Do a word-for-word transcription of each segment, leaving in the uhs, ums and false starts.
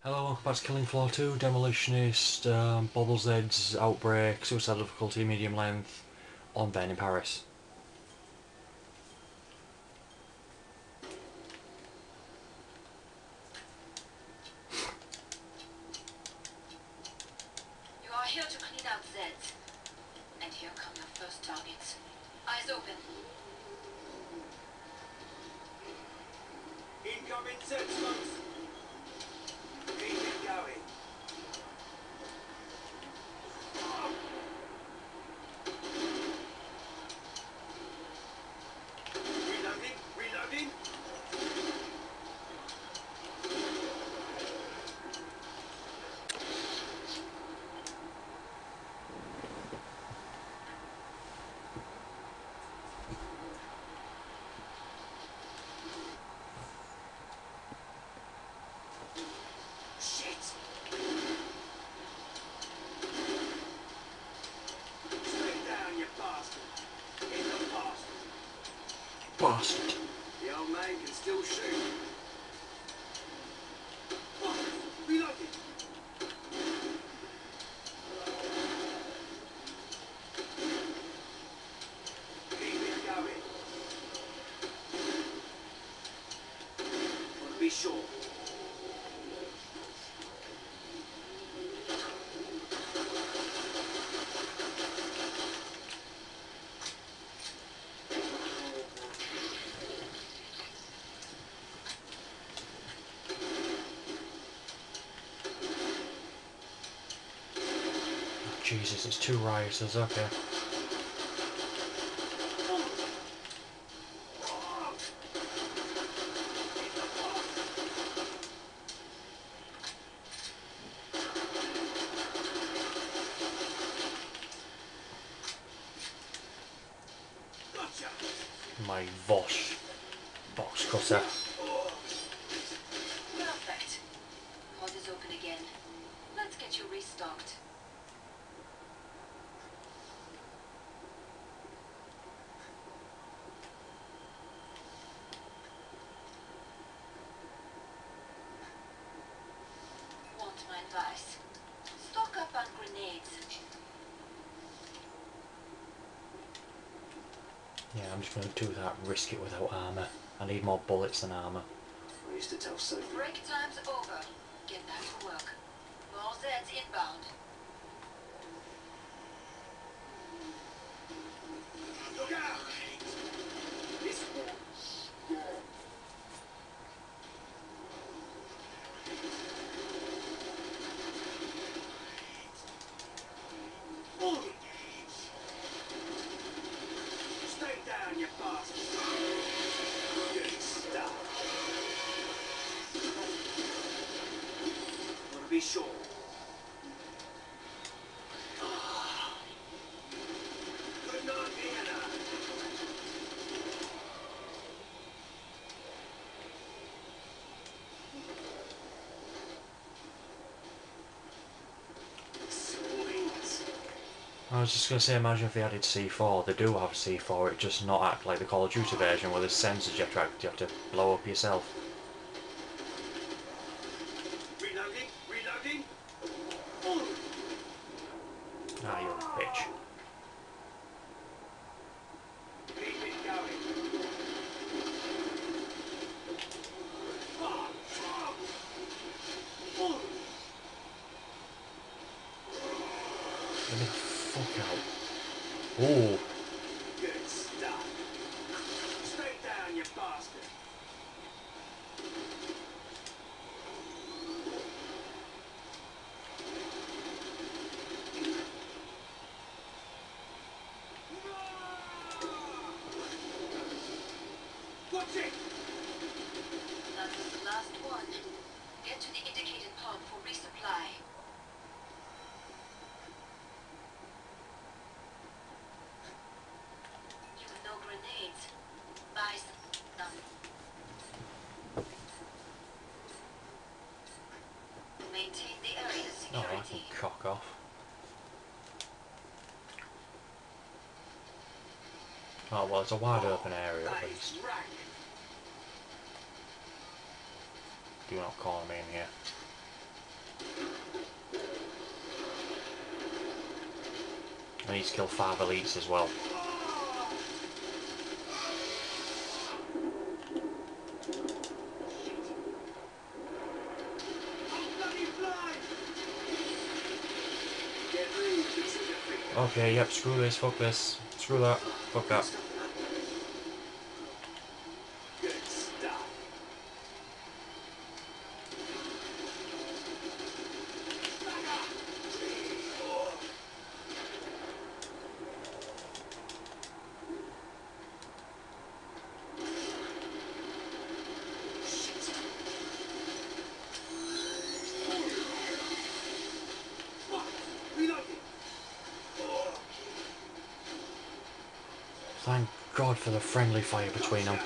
Hello, welcome back to Killing Floor two, Demolitionist, um, Bobble Zeds, Outbreak, Suicide Difficulty, Medium Length, on Ben in Paris. You are here to clean out Zeds. And here come your first targets. Eyes open. Incoming Zeds, folks. Keep it going. Reloading, reloading. Shit! Stay down, you bastard. In the past. Bastard. The old man can still shoot. Oh, reloading. Keep it going. Want to be sure. Jesus, it's two rioters, okay. Gotcha. My Vosh box cutter. Perfect. Pod is open again. Let's get you restocked. Want my advice? Stock up on grenades. Yeah, I'm just going to do that, risk it without armour. I need more bullets than armour. I used to tell Sophie. Break time's over. Get back to work. More Zeds inbound. Look out! This one. Stay down, you bastard. Good stuff. Want to be sure. Good night, Vienna. Sweet. I was just going to say, imagine if they added C four. They do have C four, it just not act like the Call of Duty version where there's sensors you have to, you have to blow up yourself. Reloading, reloading. Ah, you're a bitch. Keep it going. Get the fuck out. Ooh. Good stuff. Stay down, you bastard. Watch it! That was the last one. Get to the indicated pod for resupply. You have no grenades. Buy some. Maintain the area's Oh, I can security. cock off. Oh, well, it's a wide open area at least. Nice rack. Do not call me in here. I need to kill five elites as well. Okay, yep, screw this, fuck this, screw that, fuck that. Good stuff. Thank God for the friendly fire between them.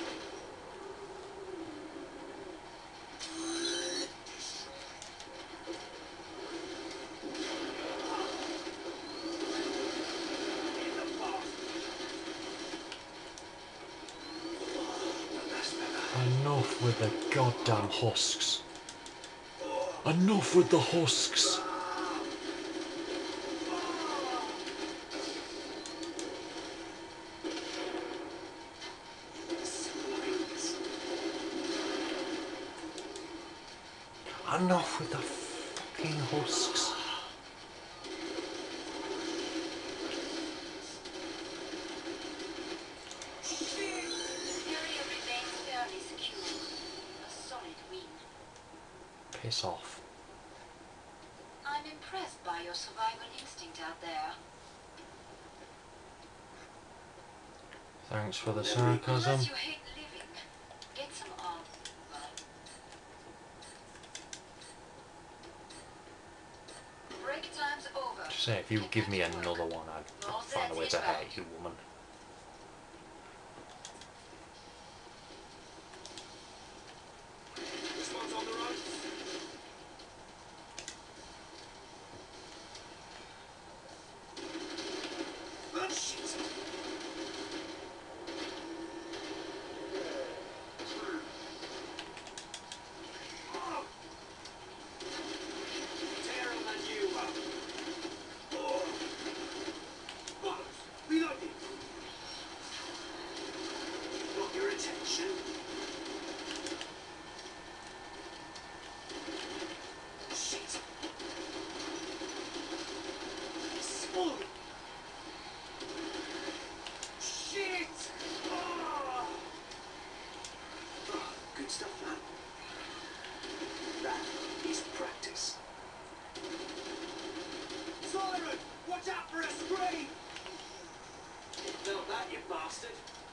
Enough with the goddamn husks. Enough with the husks. Enough with the fucking husks. Area remains fairly secure. A solid win. Piss off. I'm impressed by your survival instinct out there. Thanks for the sarcasm. Unless you hate living, get some arm. Break time's over. Just say, if you Get give back me to work. another one, I'd More find a way Zeds to inbound. hate you, woman. This one's on the run. Ah, shit. Oh. Tear 'em and you up. Oh. Bollocks. Reloading. Got your attention. Shit. Oh. Shit. Oh. Oh, good stuff, man. That is practice. Siren! Watch out for a screen! Felt that, you bastard.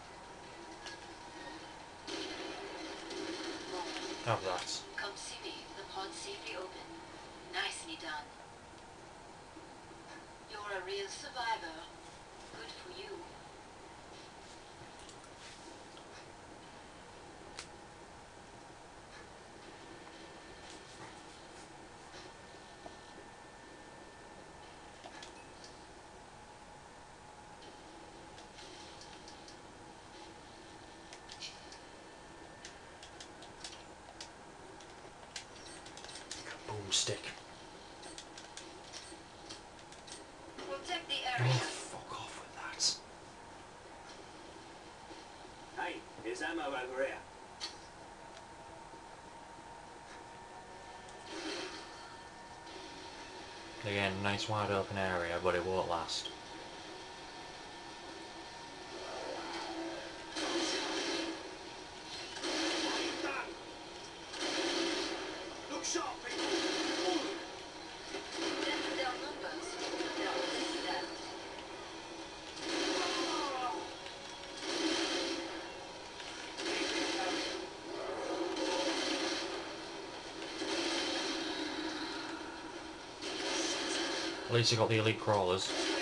Have that. Come see me. The pod's safely open. Nicely done. You're a real survivor. Good for you. Boomstick. Protect the Oh, area. fuck off with that. Hey, there's ammo over here. Again, nice wide open area, but it won't last. Done. Look sharp, people. All of them. Them their numbers. They're always left. Ah. Keep it coming. At least I got the elite crawlers.